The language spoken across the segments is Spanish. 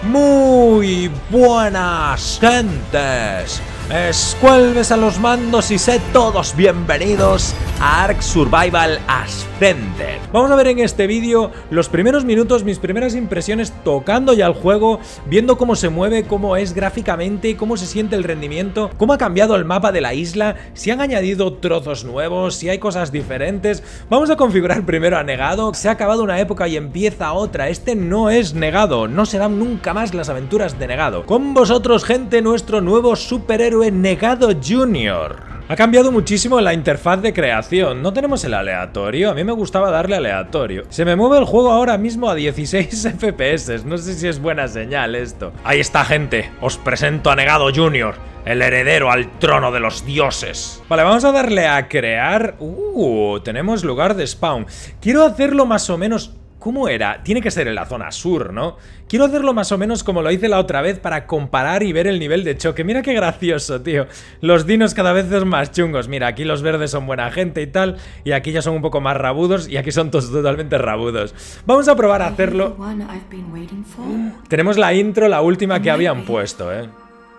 Muy buenas gentes, Squelves a los mandos y sed todos bienvenidos a Ark Survival Ascended. Vamos a ver en este vídeo los primeros minutos, mis primeras impresiones tocando ya el juego, viendo cómo se mueve, cómo es gráficamente, cómo se siente el rendimiento, cómo ha cambiado el mapa de la isla, si han añadido trozos nuevos, si hay cosas diferentes. Vamos a configurar primero a negado. Se ha acabado una época y empieza otra. Este no es negado, no serán nunca más las aventuras de negado. Con vosotros, gente, nuestro nuevo superhéroe Negado Junior. Ha cambiado muchísimo la interfaz de creación. No tenemos el aleatorio. A mí me gustaba darle aleatorio. Se me mueve el juego ahora mismo a 16 FPS. No sé si es buena señal esto. Ahí está, gente. Os presento a Negado Junior, el heredero al trono de los dioses. Vale, vamos a darle a crear. Tenemos lugar de spawn. Quiero hacerlo más o menos... ¿Cómo era? Tiene que ser en la zona sur, ¿no? Quiero hacerlo más o menos como lo hice la otra vez para comparar y ver el nivel de choque. Mira qué gracioso, tío. Los dinos cada vez son más chungos. Mira, aquí los verdes son buena gente y tal, y aquí ya son un poco más rabudos, y aquí son todos totalmente rabudos. Vamos a probar a hacerlo. Tenemos la intro, la última que habían puesto, ¿eh?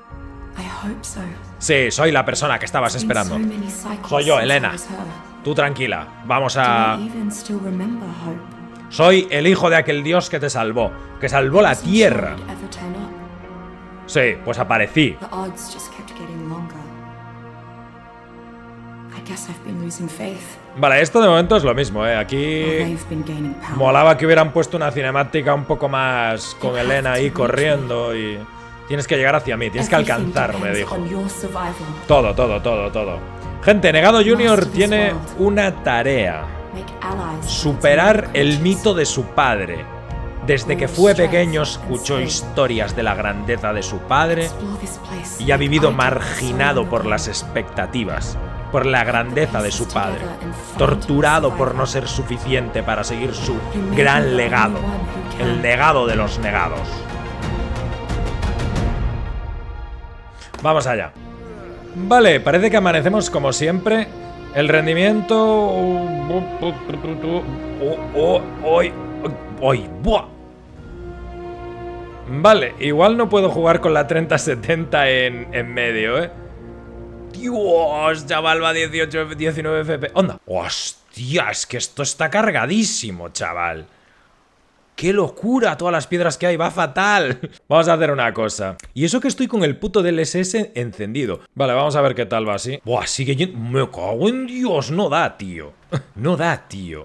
Sí, soy la persona que estabas esperando. Soy yo, Elena. Tú tranquila. Vamos a... Soy el hijo de aquel dios que te salvó, que salvó la tierra. Sí, pues aparecí. Vale, esto de momento es lo mismo, Aquí molaba que hubieran puesto una cinemática un poco más con Elena ahí corriendo y... Tienes que llegar hacia mí, tienes que alcanzarme, dijo. Todo. Gente, Negado Junior tiene una tarea. Superar el mito de su padre. Desde que fue pequeño escuchó historias de la grandeza de su padre y ha vivido marginado por las expectativas, por la grandeza de su padre, torturado por no ser suficiente para seguir su gran legado, el legado de los negados. Vamos allá. Vale, parece que amanecemos como siempre. El rendimiento... Vale, igual no puedo jugar con la 3070 en medio, Dios, chaval, va 18, 19 FPS. ¡Onda! ¡Hostia! Es que esto está cargadísimo, chaval. ¡Qué locura! Todas las piedras que hay, va fatal. Vamos a hacer una cosa. Y eso que estoy con el puto DLSS encendido. Vale, vamos a ver qué tal va así. Buah, sigue yendo... Me cago en Dios, no da, tío. No da, tío.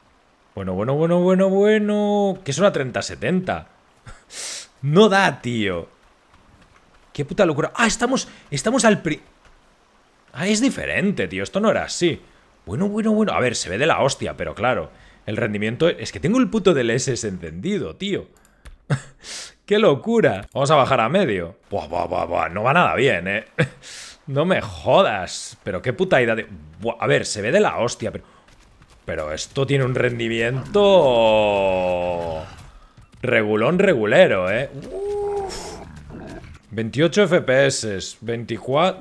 Bueno. ¿Qué es una 3070? No da, tío. Qué puta locura. Ah, estamos al Ah, es diferente, tío. Esto no era así. Bueno. A ver, se ve de la hostia, pero claro... El rendimiento... Es que tengo el puto DLSS encendido, tío. ¡Qué locura! Vamos a bajar a medio. Buah. No va nada bien, No me jodas. Pero qué puta idea de... Buah, a ver, se ve de la hostia, pero esto tiene un rendimiento... regulero, 28 FPS, 24...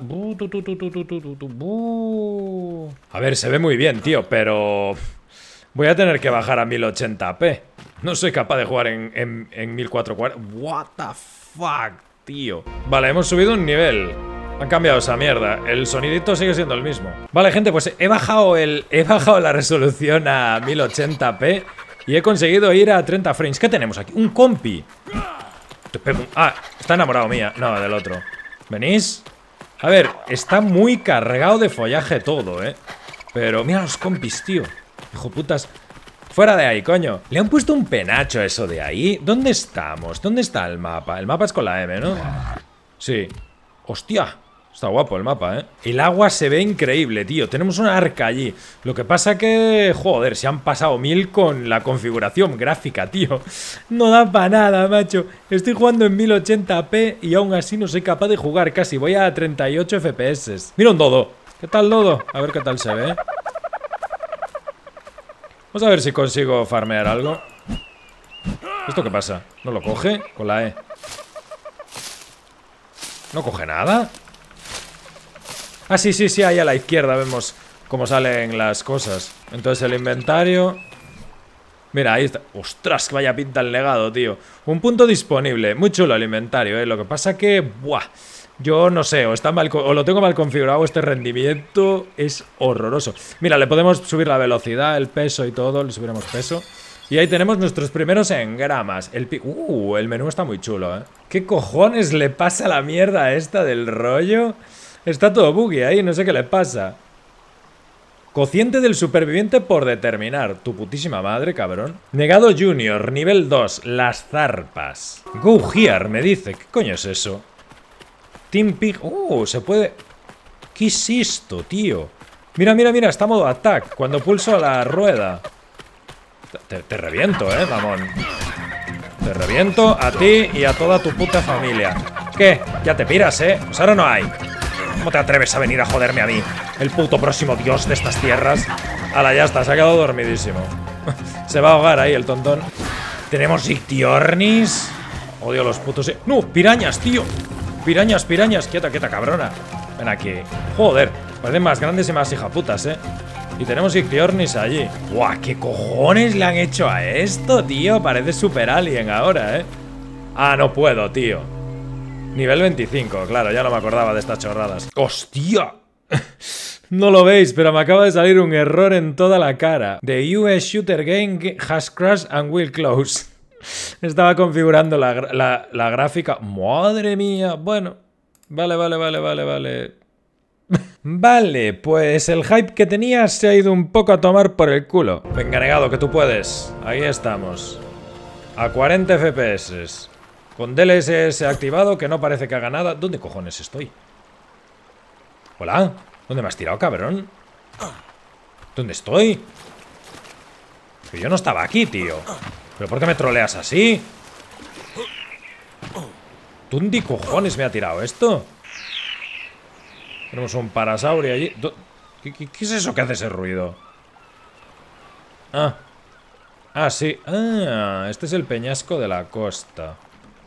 A ver, se ve muy bien, tío, pero... Voy a tener que bajar a 1080p. No soy capaz de jugar en 1440. What the fuck, tío. Vale, hemos subido un nivel. Han cambiado esa mierda. El sonidito sigue siendo el mismo. Vale, gente, pues he bajado la resolución a 1080p y he conseguido ir a 30 frames. ¿Qué tenemos aquí? Un compi. Ah, está enamorado mía. No, del otro. ¿Venís? A ver, está muy cargado de follaje todo, Pero mira los compis, tío. Hijo putas. Fuera de ahí, coño. Le han puesto un penacho a eso de ahí. ¿Dónde estamos? ¿Dónde está el mapa? El mapa es con la M, ¿no? Sí. Hostia. Está guapo el mapa, El agua se ve increíble, tío. Tenemos una arca allí. Lo que pasa que... Joder, se han pasado 1000 con la configuración gráfica, tío. No da para nada, macho. Estoy jugando en 1080p y aún así no soy capaz de jugar casi. Voy a 38 FPS. Mira un dodo. ¿Qué tal, dodo? A ver qué tal se ve. Vamos a ver si consigo farmear algo. ¿Esto qué pasa? ¿No lo coge? Con la E. ¿No coge nada? Ah, sí, ahí a la izquierda vemos cómo salen las cosas. Entonces el inventario... Mira, ahí está. Ostras, que vaya pinta el legado, tío. Un punto disponible. Muy chulo el inventario, Lo que pasa que... Buah. Yo no sé, o lo tengo mal configurado. Este rendimiento es horroroso. Mira, le podemos subir la velocidad, el peso y todo. Le subiremos peso. Y ahí tenemos nuestros primeros engramas. El menú está muy chulo, ¿Qué cojones le pasa a la mierda esta del rollo? Está todo buggy ahí, no sé qué le pasa. Cociente del superviviente por determinar. Tu putísima madre, cabrón. Negado Junior, nivel 2. Las zarpas. Go here, me dice. ¿Qué coño es eso? Team Pig. Se puede... ¿Qué es esto, tío? Mira, mira, mira. Está modo attack. Cuando pulso la rueda. Te reviento, mamón. Te reviento a ti y a toda tu puta familia. ¿Qué? Ya te piras, Pues ahora no hay. ¿Cómo te atreves a venir a joderme a mí? El puto próximo dios de estas tierras. Ala, ya está, se ha quedado dormidísimo. Se va a ahogar ahí el tontón. Tenemos ictiornis. Odio los putos... ¡No! ¡Pirañas, tío! Pirañas, pirañas. Quieta, quieta, cabrona. Ven aquí. Joder, parecen más grandes y más hijaputas, Y tenemos ictiornis allí. ¡Buah! ¿Qué cojones le han hecho a esto, tío? Parece super alien ahora, Ah, no puedo, tío. Nivel 25, claro, ya no me acordaba de estas chorradas. ¡Hostia! No lo veis, pero me acaba de salir un error en toda la cara. The US Shooter Game has crashed and will close. Estaba configurando la gráfica. ¡Madre mía! Bueno, vale. Vale, pues el hype que tenías se ha ido un poco a tomar por el culo. Venga, negado, que tú puedes. Ahí estamos. A 40 FPS. Con DLSS activado, que no parece que haga nada. ¿Dónde cojones estoy? ¿Hola? ¿Dónde me has tirado, cabrón? ¿Dónde estoy? Que yo no estaba aquí, tío. ¿Pero por qué me troleas así? ¿Dónde cojones me ha tirado esto? Tenemos un parasaurio allí. ¿Qué es eso que hace ese ruido? Ah, sí. Ah, este es el peñasco de la costa.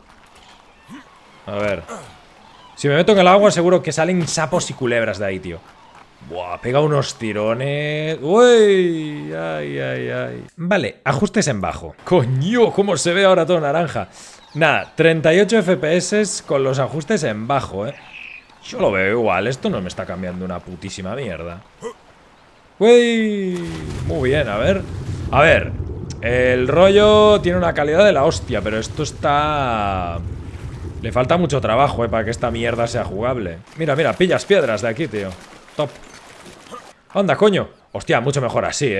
A ver. Si me meto en el agua seguro que salen sapos y culebras de ahí, tío. Buah, pega unos tirones. Uy, ay. Vale, ajustes en bajo. Coño, cómo se ve ahora todo naranja. Nada, 38 FPS con los ajustes en bajo, Yo lo veo igual, esto no me está cambiando una putísima mierda. Uy, muy bien, a ver. A ver, el rollo tiene una calidad de la hostia, pero esto está... Le falta mucho trabajo, para que esta mierda sea jugable. Mira, mira, pillas piedras de aquí, tío. Top. Anda, coño. Hostia, mucho mejor así,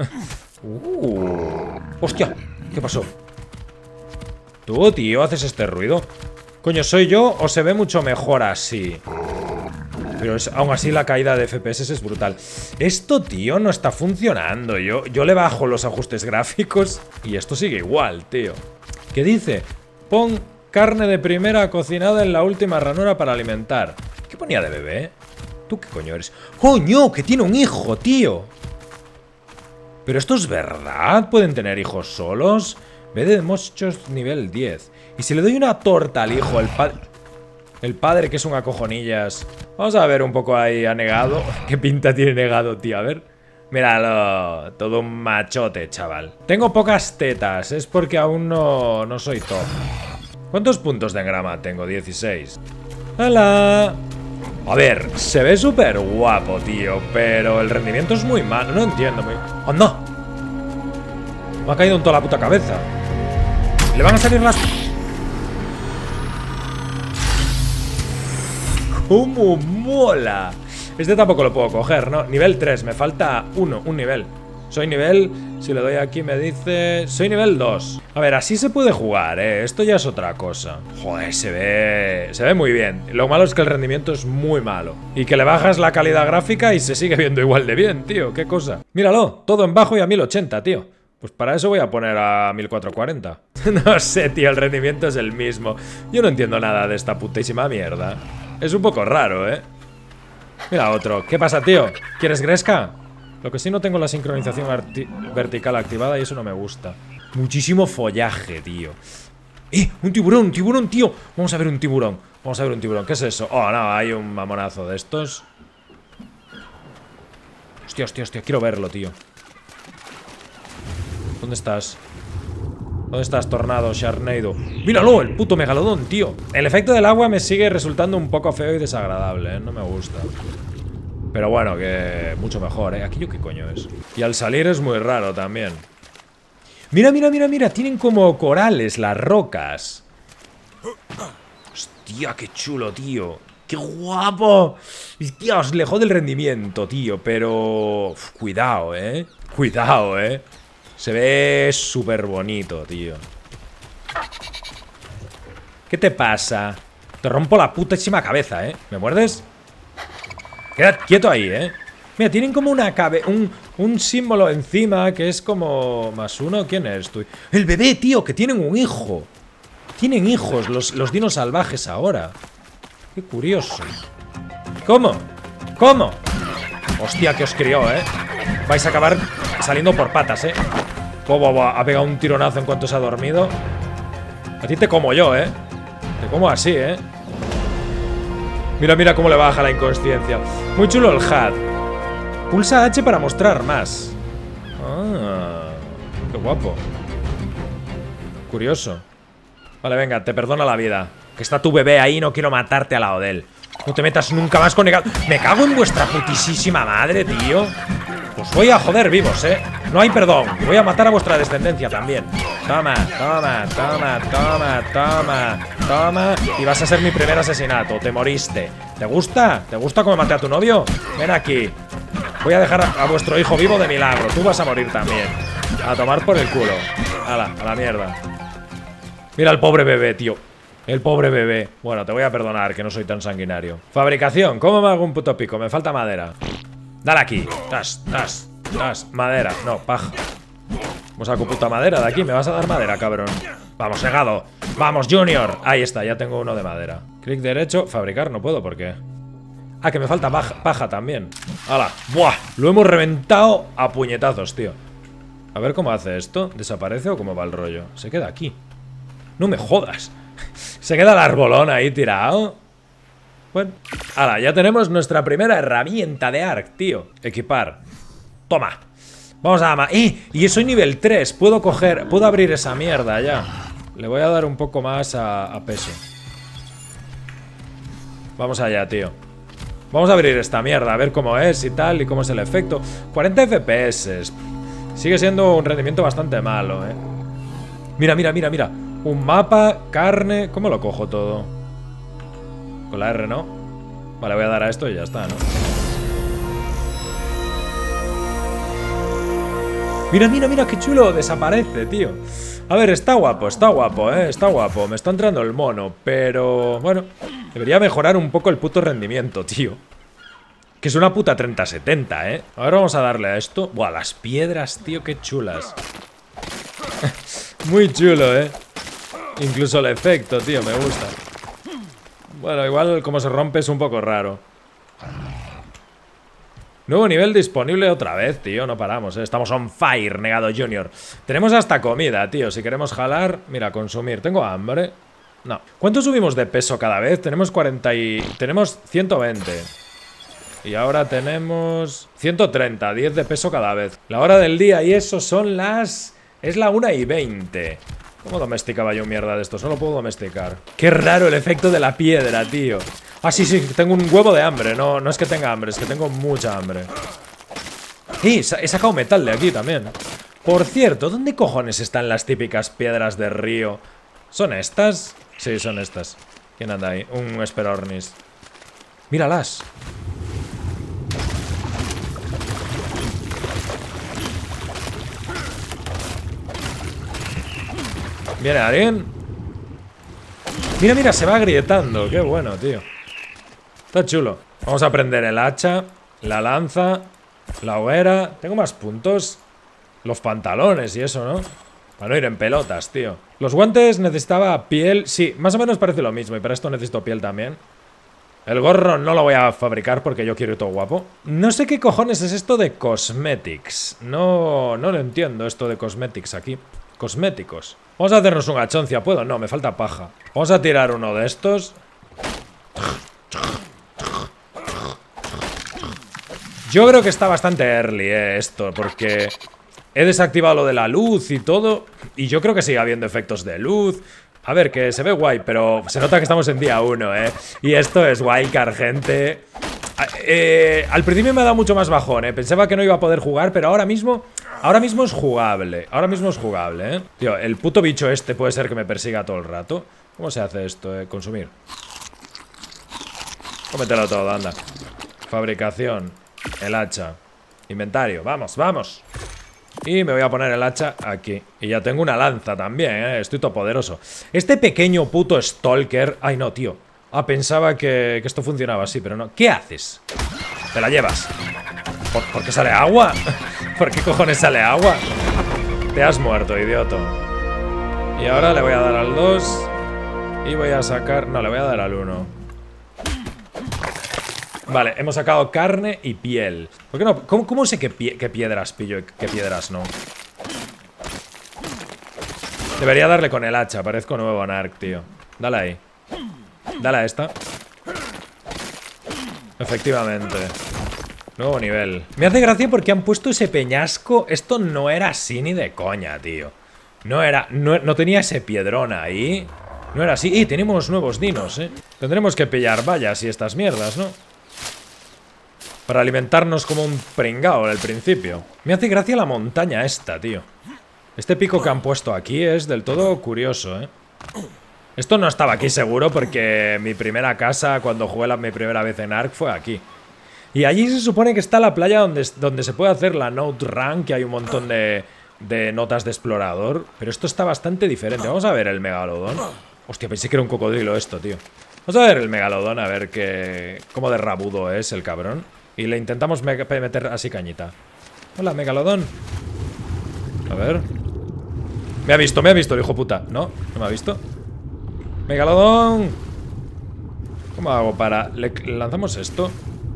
Hostia, ¿qué pasó? Tú, tío, haces este ruido. Coño, ¿soy yo o se ve mucho mejor así? Pero aún así la caída de FPS es brutal. Esto, tío, no está funcionando. Yo le bajo los ajustes gráficos y esto sigue igual, tío. ¿Qué dice? Pon carne de primera cocinada en la última ranura para alimentar. ¿Qué ponía de bebé? ¿Tú qué coño eres? ¡Coño! ¡Que tiene un hijo, tío! ¿Pero esto es verdad? ¿Pueden tener hijos solos? Bebé de mochos nivel 10. Y si le doy una torta al hijo, el padre que es un acojonillas. Vamos a ver un poco ahí a Negado. ¿Qué pinta tiene Negado, tío? A ver. Míralo. Todo un machote, chaval. Tengo pocas tetas. Es porque aún no soy top. ¿Cuántos puntos de engrama tengo? 16. ¡Hala! A ver, se ve súper guapo, tío. Pero el rendimiento es muy malo. No entiendo muy... ¡Anda! Me ha caído en toda la puta cabeza. Le van a salir las... ¡Cómo mola! Este tampoco lo puedo coger, ¿no? Nivel 3, me falta un nivel. Soy nivel... Si le doy aquí me dice... Soy nivel 2. A ver, así se puede jugar, Esto ya es otra cosa. Joder, se ve muy bien. Lo malo es que el rendimiento es muy malo. Y que le bajas la calidad gráfica y se sigue viendo igual de bien, tío. Qué cosa. Míralo, todo en bajo y a 1080, tío. Pues para eso voy a poner a 1440. No sé, tío, el rendimiento es el mismo. Yo no entiendo nada de esta putísima mierda. Es un poco raro, Mira otro. ¿Qué pasa, tío? ¿Quieres gresca? Lo que sí, no tengo la sincronización vertical activada y eso no me gusta. Muchísimo follaje, tío. Un tiburón, tío. Vamos a ver un tiburón. ¿Qué es eso? Oh, no, hay un mamonazo de estos. Hostia. Quiero verlo, tío. ¿Dónde estás? ¿Dónde estás, Tornado, Sharknado? ¡Míralo! El puto megalodón, tío. El efecto del agua me sigue resultando un poco feo y desagradable, ¿eh? No me gusta. Pero bueno, que mucho mejor, ¿eh? ¿Aquello qué coño es? Y al salir es muy raro también. Mira, mira, mira, mira. Tienen como corales las rocas. Hostia, qué chulo, tío. ¡Qué guapo! Dios, le jode el rendimiento, tío. Pero... uf, cuidado, ¿eh? Cuidado, ¿eh? Se ve súper bonito, tío. ¿Qué te pasa? Te rompo la putísima cabeza, ¿eh? ¿Me muerdes? Quédate quieto ahí, ¿eh? Mira, tienen como una un símbolo encima que es como... +1, ¿quién eres tú? El bebé, tío, que tienen un hijo. Tienen hijos los dinos salvajes ahora. Qué curioso. ¿Cómo? ¿Cómo? Hostia, que os crió, ¿eh? Vais a acabar saliendo por patas, ¿eh? Ha pegado un tironazo en cuanto se ha dormido. A ti te como yo, ¿eh? Te como así, ¿eh? Mira, mira cómo le baja la inconsciencia. Muy chulo el HUD. Pulsa H para mostrar más. Ah, qué guapo. Curioso. Vale, venga, te perdono la vida. Que está tu bebé ahí, no quiero matarte al lado de él. No te metas nunca más con negado. Me cago en vuestra putísima madre, tío. Os voy a joder vivos, ¿eh? No hay perdón. Voy a matar a vuestra descendencia también. Toma, toma, toma, toma, toma, toma. Y vas a ser mi primer asesinato. Te moriste. ¿Te gusta? ¿Te gusta cómo maté a tu novio? Ven aquí. Voy a dejar a vuestro hijo vivo de milagro. Tú vas a morir también. A tomar por el culo. Hala, a la mierda. Mira al pobre bebé, tío. El pobre bebé. Bueno, te voy a perdonar, que no soy tan sanguinario. Fabricación. ¿Cómo me hago un puto pico? Me falta madera. Dale aquí. Tas, tas, tas. Madera. No, paja. Vamos a puta madera de aquí. Me vas a dar madera, cabrón. Vamos, negado. Vamos, Junior. Ahí está, ya tengo uno de madera. Clic derecho. Fabricar no puedo, ¿por qué? Ah, que me falta paja también. ¡Hala! ¡Buah! Lo hemos reventado a puñetazos, tío. A ver cómo hace esto. ¿Desaparece o cómo va el rollo? Se queda aquí. No me jodas. Se queda el arbolón ahí tirado. Bueno, ahora ya tenemos nuestra primera herramienta de Ark, tío. Equipar. Toma. Vamos a... y soy nivel 3. Puedo abrir esa mierda ya. Le voy a dar un poco más a peso. Vamos allá, tío. Vamos a abrir esta mierda, a ver cómo es y tal, y cómo es el efecto. 40 FPS. Sigue siendo un rendimiento bastante malo, eh. Mira, mira, mira, mira. Un mapa, carne... ¿Cómo lo cojo todo? Con la R, ¿no? Vale, voy a dar a esto y ya está, ¿no? Mira, mira, mira, qué chulo. Desaparece, tío. A ver, está guapo, ¿eh? Está guapo. Me está entrando el mono, pero... bueno, debería mejorar un poco el puto rendimiento, tío. Que es una puta 3070, ¿eh? A ver, vamos a darle a esto. Buah, las piedras, tío, qué chulas. Muy chulo, ¿eh? Incluso el efecto, tío, me gusta. Bueno, igual como se rompe es un poco raro. Nuevo nivel disponible otra vez, tío. No paramos, ¿eh? Estamos on fire, negado Junior. Tenemos hasta comida, tío. Si queremos jalar... Mira, consumir. ¿Tengo hambre? No. ¿Cuánto subimos de peso cada vez? Tenemos 40 y... Tenemos 120. Y ahora tenemos 130, 10 de peso cada vez. La hora del día y eso son las... Es la 1:20. ¿Cómo domesticaba yo mierda de esto? Solo puedo domesticar. Qué raro el efecto de la piedra, tío. Ah, sí, sí, tengo un huevo de hambre. No, no es que tenga hambre, es que tengo mucha hambre. He sacado metal de aquí también. Por cierto, ¿dónde cojones están las típicas piedras de río? ¿Son estas? Sí, son estas. ¿Quién anda ahí? Un Esperornis. Míralas. ¿Viene alguien? Mira, mira, se va agrietando. Qué bueno, tío. Está chulo. Vamos a prender el hacha, la lanza, la hoguera. Tengo más puntos. Los pantalones y eso, ¿no? Para no ir en pelotas, tío. Los guantes necesitaba piel. Sí, más o menos parece lo mismo. Y para esto necesito piel también. El gorro no lo voy a fabricar porque yo quiero ir todo guapo. No sé qué cojones es esto de cosmetics. No lo entiendo esto de cosmetics aquí. Cosméticos. Vamos a hacernos un achoncia. ¿Puedo? No, me falta paja. Vamos a tirar uno de estos. Yo creo que está bastante early, esto, porque He desactivado lo de la luz y todo. Y yo creo que sigue habiendo efectos de luz. A ver, que se ve guay, pero se nota que estamos en día 1, ¿eh? Y esto es wildcard, gente. Al principio me ha dado mucho más bajón, ¿eh? Pensaba que no iba a poder jugar, pero ahora mismo es jugable. Ahora mismo es jugable, ¿eh? Tío, el puto bicho este puede ser que me persiga todo el rato. ¿Cómo se hace esto, Consumir. Cómetelo todo, anda. Fabricación. El hacha. Inventario. Vamos, vamos. Y me voy a poner el hacha aquí. Y ya tengo una lanza también, Estoy todopoderoso. Este pequeño puto stalker... Ay, no, tío. Pensaba que esto funcionaba así, pero no. ¿Qué haces? Te la llevas. ¿Por qué sale agua? ¿Por qué cojones sale agua? Te has muerto, idiota. Y ahora le voy a dar al 2. Y voy a sacar... No, le voy a dar al 1. Vale, hemos sacado carne y piel. ¿Por qué no? ¿Cómo sé qué piedras pillo y qué piedras no? Debería darle con el hacha. Parezco nuevo en Ark, tío. Dale ahí. Dale a esta. Efectivamente. Nuevo nivel. Me hace gracia porque han puesto ese peñasco. Esto no era así ni de coña, tío. No tenía ese piedrón ahí. No era así. Y tenemos nuevos dinos, Tendremos que pillar vallas y estas mierdas, ¿no? Para alimentarnos como un pringao al principio. Me hace gracia la montaña esta, tío. Este pico que han puesto aquí es del todo curioso, Esto no estaba aquí seguro porque mi primera casa, cuando jugué mi primera vez en Ark, fue aquí. Y allí se supone que está la playa donde se puede hacer la Note Run, que hay un montón de notas de explorador. Pero esto está bastante diferente. Vamos a ver el megalodón. Hostia, pensé que era un cocodrilo esto, tío. Vamos a ver el megalodón, a ver cómo de rabudo es el cabrón. Y le intentamos meter así cañita. Hola, megalodón. A ver. Me ha visto el hijo puta. No, no me ha visto. Megalodón. ¿Cómo hago para...? ¿Le lanzamos esto?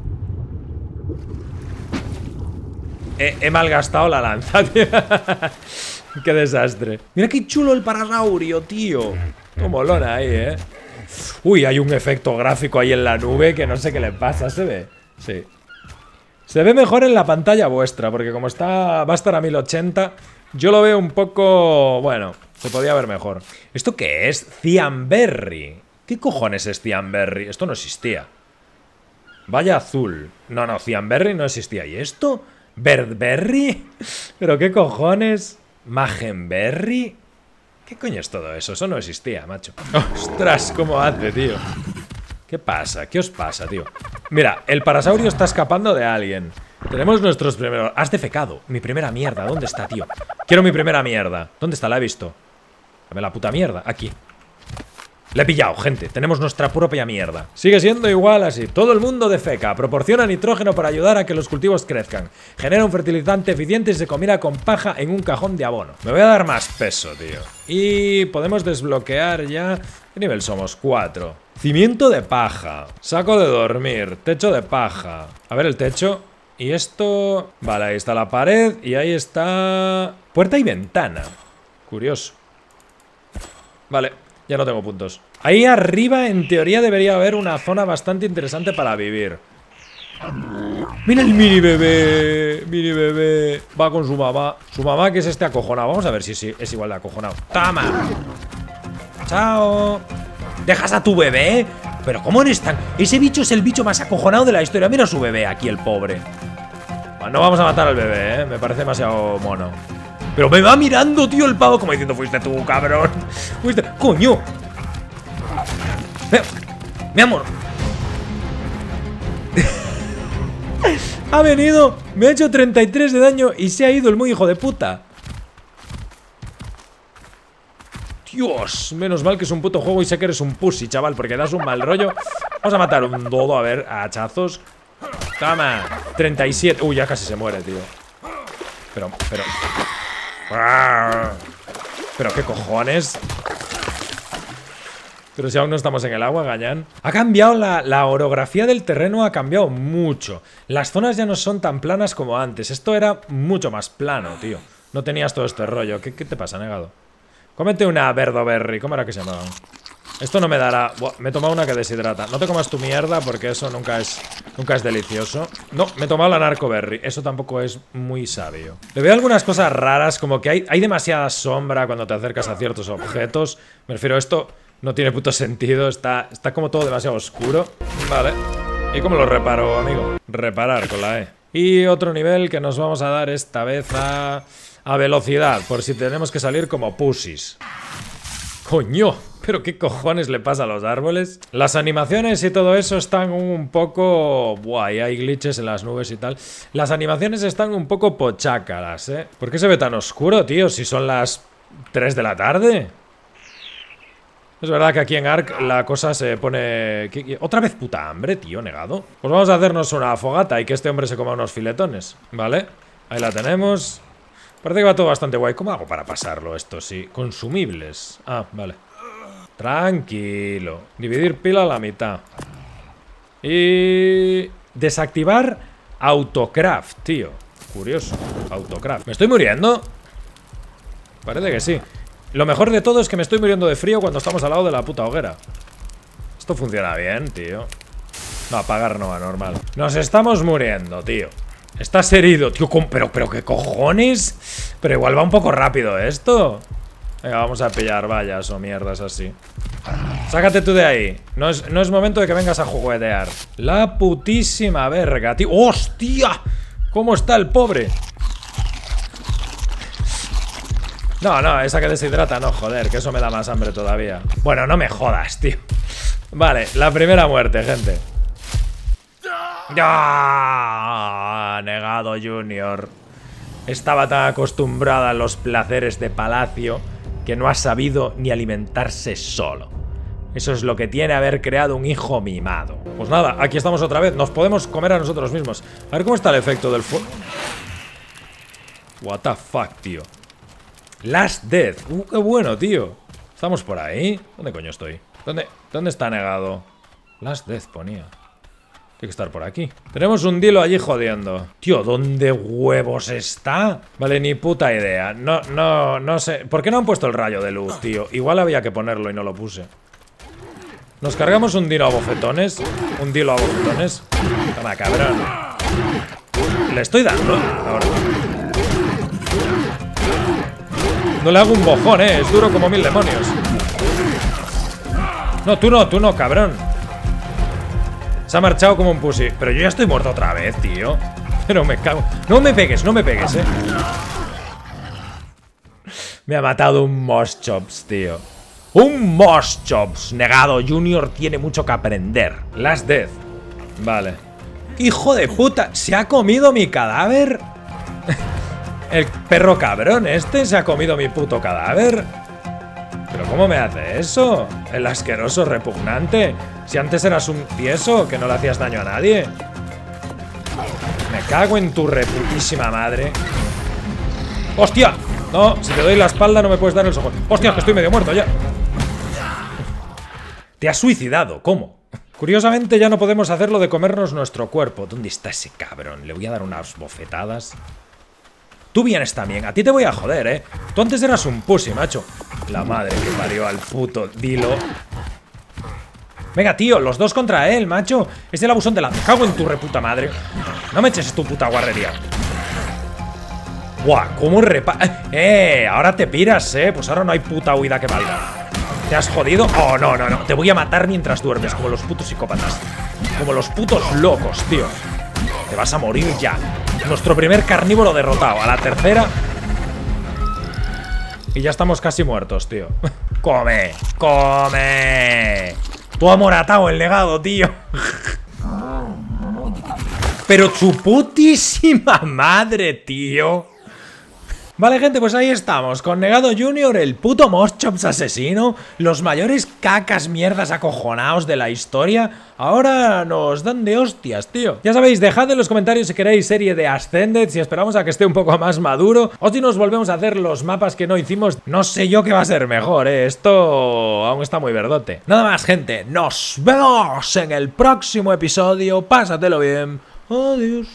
He malgastado la lanza, tío. Qué desastre. Mira qué chulo el parasaurio, tío. Qué molona ahí, Uy, hay un efecto gráfico ahí en la nube que no sé qué le pasa. ¿Se ve? Sí. Se ve mejor en la pantalla vuestra, porque como va a estar a 1080, yo lo veo un poco... Bueno, se podía ver mejor. ¿Esto qué es? Cianberry. ¿Qué cojones es Cianberry? Esto no existía. Vaya azul. No, Cianberry no existía. ¿Y esto? ¿Birdberry? ¿Pero qué cojones? ¿Magenberry? ¿Qué coño es todo eso? Eso no existía, macho. ¡Ostras! ¿Cómo hace, tío? ¿Qué pasa? ¿Qué os pasa, tío? Mira, el parasaurio está escapando de alguien. Tenemos nuestros primeros... Has defecado. Mi primera mierda. ¿Dónde está, tío? Quiero mi primera mierda. ¿Dónde está? La he visto. Dame la puta mierda. Aquí. Le he pillado, gente. Tenemos nuestra propia mierda. Sigue siendo igual así. Todo el mundo defeca. Proporciona nitrógeno para ayudar a que los cultivos crezcan. Genera un fertilizante eficiente y se combina con paja en un cajón de abono. Me voy a dar más peso, tío. Y podemos desbloquear ya... ¿Qué nivel somos? 4. Cimiento de paja. Saco de dormir. Techo de paja. A ver el techo. Y esto... Vale, ahí está la pared. Y ahí está... Puerta y ventana. Curioso. Vale. Ya no tengo puntos. Ahí arriba, en teoría, debería haber una zona bastante interesante para vivir. Mira el mini bebé. Mini bebé. Va con su mamá. Su mamá, que es este acojonado. Vamos a ver si es igual de acojonado. ¡Toma! ¡Chao! ¿Dejas a tu bebé? Pero ¿cómo eres tan...? Ese bicho es el bicho más acojonado de la historia. Mira a su bebé aquí, el pobre. Bueno, no vamos a matar al bebé, Me parece demasiado mono. Pero me va mirando, tío, el pavo, como diciendo, fuiste tú, cabrón. Fuiste... ¡Coño! Mi amor. Ha venido, me ha hecho 33 de daño y se ha ido el muy hijo de puta. Dios, menos mal que es un puto juego y sé que eres un pussy, chaval, porque das un mal rollo. Vamos a matar un dodo, a ver, a hachazos. Toma, 37. Uy, ya casi se muere, tío. Pero... Pero qué cojones. Pero si aún no estamos en el agua, gañán. Ha cambiado la orografía del terreno, ha cambiado mucho. Las zonas ya no son tan planas como antes. Esto era mucho más plano, tío. No tenías todo este rollo. ¿Qué te pasa, negado? Cómete una verdoberry. ¿Cómo era que se llamaba? Esto no me dará... Buah, me he tomado una que deshidrata. No te comas tu mierda porque eso nunca es delicioso. No, me he tomado la narcoberry. Eso tampoco es muy sabio. Le veo algunas cosas raras, como que hay demasiada sombra cuando te acercas a ciertos objetos. Me refiero a esto, no tiene puto sentido. Está como todo demasiado oscuro. Vale. ¿Y cómo lo reparo, amigo? Reparar con la E. Y otro nivel que nos vamos a dar esta vez a velocidad, por si tenemos que salir como pussies. ¡Coño! ¿Pero qué cojones le pasa a los árboles? Las animaciones y todo eso están un poco... Buah, y hay glitches en las nubes y tal. Las animaciones están un poco pochácaras, ¿eh? ¿Por qué se ve tan oscuro, tío? Si son las 3 de la tarde. Es verdad que aquí en Ark la cosa se pone... ¿Otra vez puta hambre, tío, negado? Pues vamos a hacernos una fogata y que este hombre se coma unos filetones. Vale, ahí la tenemos. Parece que va todo bastante guay. ¿Cómo hago para pasarlo esto? Sí, consumibles. Ah, vale. Tranquilo. Dividir pila a la mitad. Y... desactivar autocraft, tío. Curioso. Autocraft. ¿Me estoy muriendo? Parece que sí. Lo mejor de todo es que me estoy muriendo de frío cuando estamos al lado de la puta hoguera. Esto funciona bien, tío. No, apagar no va normal. Nos estamos muriendo, tío. Estás herido, tío. Pero ¿qué cojones? Pero igual va un poco rápido esto. Venga, vamos a pillar vallas o mierdas así. Sácate tú de ahí. No es momento de que vengas a juguetear. La putísima verga, tío. ¡Hostia! ¿Cómo está el pobre? No, esa que deshidrata, no, joder, que eso me da más hambre todavía. Bueno, no me jodas, tío. Vale, la primera muerte, gente. ¡Ah! Negado Junior. Estaba tan acostumbrada a los placeres de palacio que no ha sabido ni alimentarse solo. Eso es lo que tiene haber creado un hijo mimado. Pues nada, aquí estamos otra vez. Nos podemos comer a nosotros mismos. A ver cómo está el efecto del fuego. What the fuck, tío. Last Death. Qué bueno, tío. ¿Estamos por ahí? ¿Dónde coño estoy? ¿Dónde está negado? Last Death ponía. Tiene que estar por aquí. Tenemos un Dilo allí jodiendo. Tío, ¿dónde huevos está? Vale, ni puta idea. No sé. ¿Por qué no han puesto el rayo de luz, tío? Igual había que ponerlo y no lo puse. Nos cargamos un Dilo a bofetones. Un Dilo a bofetones. Toma, cabrón. Le estoy dando ahora. No le hago un bojón, es duro como 1000 demonios. No, tú no, cabrón. Se ha marchado como un pussy. Pero yo ya estoy muerto otra vez, tío. Pero me cago. No me pegues, Me ha matado un Moschops, tío. Un Moschops. Negado Junior tiene mucho que aprender. Last Death. Vale. ¡Hijo de puta! ¿Se ha comido mi cadáver? El perro cabrón este se ha comido mi puto cadáver. ¿Pero cómo me hace eso? El asqueroso repugnante. Si antes eras un tieso que no le hacías daño a nadie. Me cago en tu reputísima madre. ¡Hostia! No, si te doy la espalda no me puedes dar el sojón. ¡Hostia, que estoy medio muerto ya! Te has suicidado, ¿cómo? Curiosamente ya no podemos hacerlo de comernos nuestro cuerpo. ¿Dónde está ese cabrón? Le voy a dar unas bofetadas. Tú vienes también, a ti te voy a joder, Tú antes eras un pussy, macho. La madre que parió al puto Dilo. Venga, tío, los dos contra él, macho. Es el abusón de la... Me cago en tu reputa madre. No me eches tu puta guarrería. Buah, cómo ahora te piras, Pues ahora no hay puta huida que valga. ¿Te has jodido? Oh, no. Te voy a matar mientras duermes, como los putos psicópatas. Como los putos locos, tío. Te vas a morir ya. Nuestro primer carnívoro derrotado. A la tercera. Y ya estamos casi muertos, tío. ¡Come! ¡Come! Tú amoratado el legado, tío. Pero su putísima madre, tío. Vale, gente, pues ahí estamos, con Negado Junior, el puto Moschops asesino, los mayores cacas mierdas acojonados de la historia, ahora nos dan de hostias, tío. Ya sabéis, dejad en los comentarios si queréis serie de Ascended, si esperamos a que esté un poco más maduro, o si nos volvemos a hacer los mapas que no hicimos, no sé yo qué va a ser mejor, esto aún está muy verdote. Nada más, gente, nos vemos en el próximo episodio, pásatelo bien, adiós.